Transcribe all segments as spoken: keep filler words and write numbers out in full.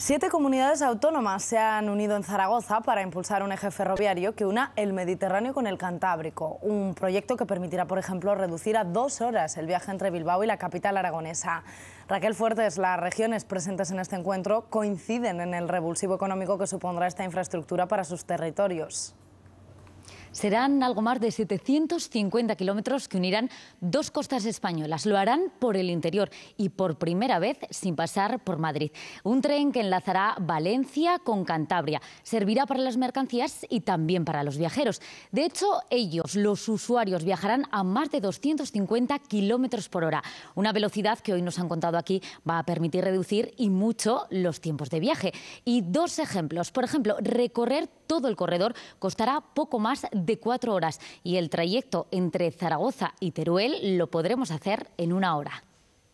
Siete comunidades autónomas se han unido en Zaragoza para impulsar un eje ferroviario que una el Mediterráneo con el Cantábrico. Un proyecto que permitirá, por ejemplo, reducir a dos horas el viaje entre Bilbao y la capital aragonesa. Raquel Fuertes, las regiones presentes en este encuentro coinciden en el revulsivo económico que supondrá esta infraestructura para sus territorios. Serán algo más de setecientos cincuenta kilómetros que unirán dos costas españolas. Lo harán por el interior y por primera vez sin pasar por Madrid. Un tren que enlazará Valencia con Cantabria. Servirá para las mercancías y también para los viajeros. De hecho, ellos, los usuarios, viajarán a más de doscientos cincuenta kilómetros por hora. Una velocidad que hoy nos han contado aquí va a permitir reducir y mucho los tiempos de viaje. Y dos ejemplos. Por ejemplo, recorrer todo el corredor costará poco más de cuatro horas y el trayecto entre Zaragoza y Teruel lo podremos hacer en una hora.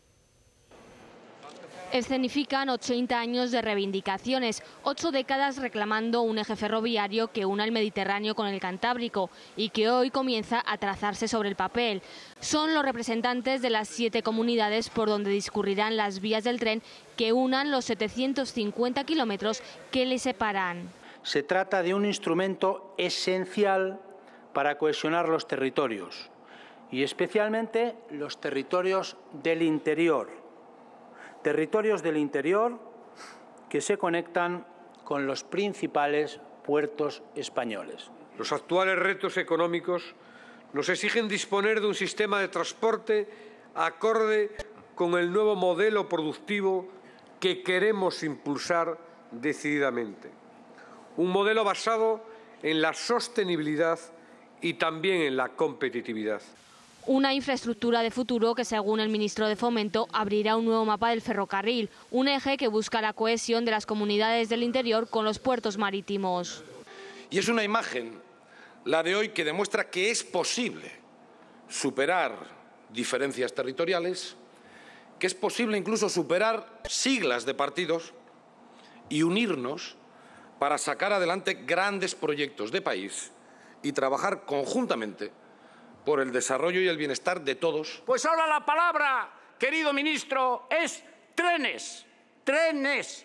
Escenifican ochenta años de reivindicaciones, ocho décadas reclamando un eje ferroviario que una el Mediterráneo con el Cantábrico y que hoy comienza a trazarse sobre el papel. Son los representantes de las siete comunidades por donde discurrirán las vías del tren que unan los setecientos cincuenta kilómetros que les separan. Se trata de un instrumento esencial para cohesionar los territorios y especialmente los territorios del interior. Territorios del interior que se conectan con los principales puertos españoles. Los actuales retos económicos nos exigen disponer de un sistema de transporte acorde con el nuevo modelo productivo que queremos impulsar decididamente. Un modelo basado en la sostenibilidad y también en la competitividad. Una infraestructura de futuro que, según el ministro de Fomento, abrirá un nuevo mapa del ferrocarril, un eje que busca la cohesión de las comunidades del interior con los puertos marítimos. Y es una imagen, la de hoy, que demuestra que es posible superar diferencias territoriales, que es posible incluso superar siglas de partidos y unirnos para sacar adelante grandes proyectos de país y trabajar conjuntamente por el desarrollo y el bienestar de todos. Pues ahora la palabra, querido ministro, es trenes, trenes,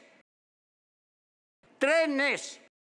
trenes.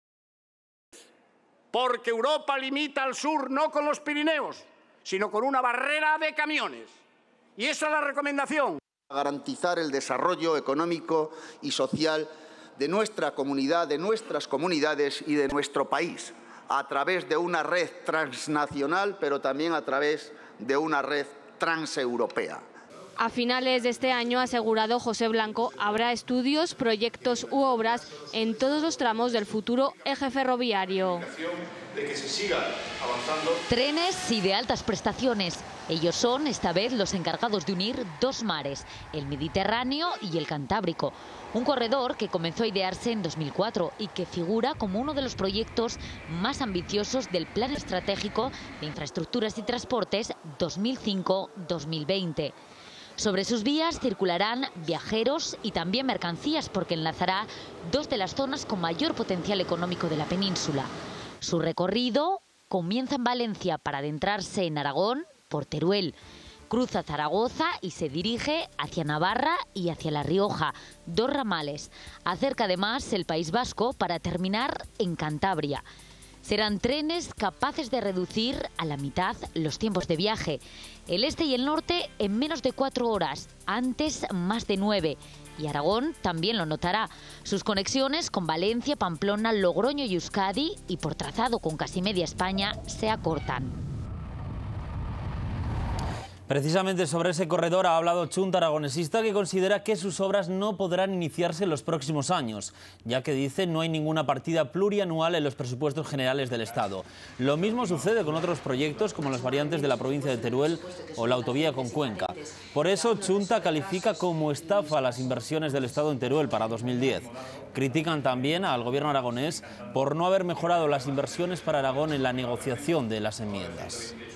Porque Europa limita al sur no con los Pirineos, sino con una barrera de camiones. Y esa es la recomendación. Garantizar el desarrollo económico y social de nuestra comunidad, de nuestras comunidades y de nuestro país, a través de una red transnacional, pero también a través de una red transeuropea. A finales de este año, ha asegurado José Blanco, habrá estudios, proyectos u obras en todos los tramos del futuro eje ferroviario. De que se sigan avanzando. Trenes y de altas prestaciones. Ellos son, esta vez, los encargados de unir dos mares, el Mediterráneo y el Cantábrico. Un corredor que comenzó a idearse en dos mil cuatro y que figura como uno de los proyectos más ambiciosos del Plan Estratégico de Infraestructuras y Transportes dos mil cinco a dos mil veinte. Sobre sus vías circularán viajeros y también mercancías porque enlazará dos de las zonas con mayor potencial económico de la península. Su recorrido comienza en Valencia para adentrarse en Aragón por Teruel. Cruza Zaragoza y se dirige hacia Navarra y hacia La Rioja, dos ramales. Acerca además el País Vasco para terminar en Cantabria. Serán trenes capaces de reducir a la mitad los tiempos de viaje. El este y el norte en menos de cuatro horas, antes más de nueve. Y Aragón también lo notará. Sus conexiones con Valencia, Pamplona, Logroño y Euskadi, y por trazado con casi media España, se acortan. Precisamente sobre ese corredor ha hablado Chunta Aragonesista, que considera que sus obras no podrán iniciarse en los próximos años, ya que dice no hay ninguna partida plurianual en los presupuestos generales del Estado. Lo mismo sucede con otros proyectos como las variantes de la provincia de Teruel o la autovía con Cuenca. Por eso Chunta califica como estafa las inversiones del Estado en Teruel para dos mil diez. Critican también al gobierno aragonés por no haber mejorado las inversiones para Aragón en la negociación de las enmiendas.